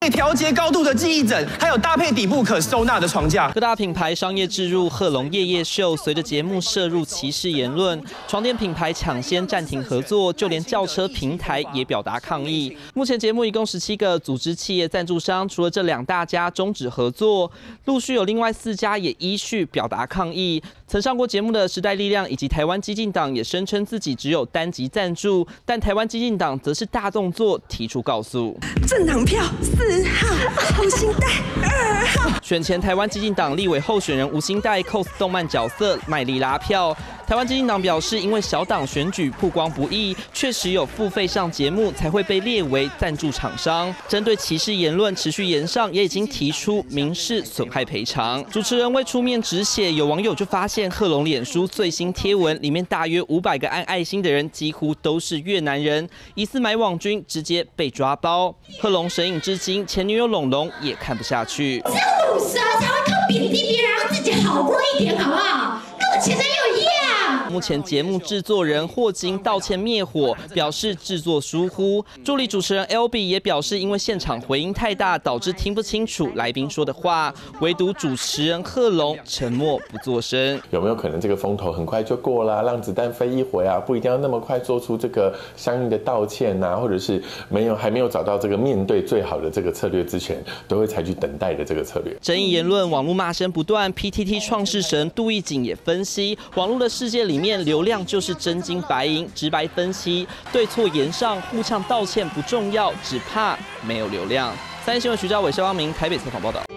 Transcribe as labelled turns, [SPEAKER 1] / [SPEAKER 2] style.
[SPEAKER 1] 调节高度的记忆枕，还有搭配底部可收纳的床架。
[SPEAKER 2] 各大品牌商业置入贺龙夜夜秀，随着节目涉入歧视言论，床垫品牌抢先暂停合作，就连轿车平台也表达抗议。目前节目一共17个组织企业赞助商，除了这2大家终止合作，陆续有另外4家也依序表达抗议。曾上过节目的时代力量以及台湾激进党也声称自己只有单集赞助，但台湾激进党则是大动作提出告诉。
[SPEAKER 3] 政党票4号，吴欣岱2号。
[SPEAKER 2] 选前台湾激进党立委候选人吴欣岱 cos 动漫角色卖力拉票。台湾激进党表示，因为小党选举曝光不易，确实有付费上节目才会被列为赞助厂商。针对歧视言论持续延上，也已经提出民事损害赔偿。主持人未出面止血，有网友就发现贺龙脸书最新贴文里面大约500个按爱心的人，几乎都是越南人，疑似买网军，直接被抓包。贺龙神隐至今，前女友龙龙也看不下去。
[SPEAKER 4] 只有鲁蛇才会靠贬低别人，让自己好过一点，好不好？跟我前男友一样。
[SPEAKER 2] 目前节目制作人霍金道歉灭火，表示制作疏忽。助理主持人 LB 也表示，因为现场回音太大，导致听不清楚来宾说的话。唯独主持人贺龙沉默不作声。
[SPEAKER 5] 有没有可能这个风头很快就过了，让子弹飞一回啊？不一定要那么快做出这个相应的道歉啊，或者是还没有找到这个面对最好的这个策略之前，都会采取等待的这个策略。
[SPEAKER 2] 争议言论、网络骂声不断。PTT 创世神杜义景也分析，网络的世界里面流量就是真金白银，直白分析，对错言上互呛道歉不重要，只怕没有流量。3立新闻徐兆伟、肖光明台北采访报道。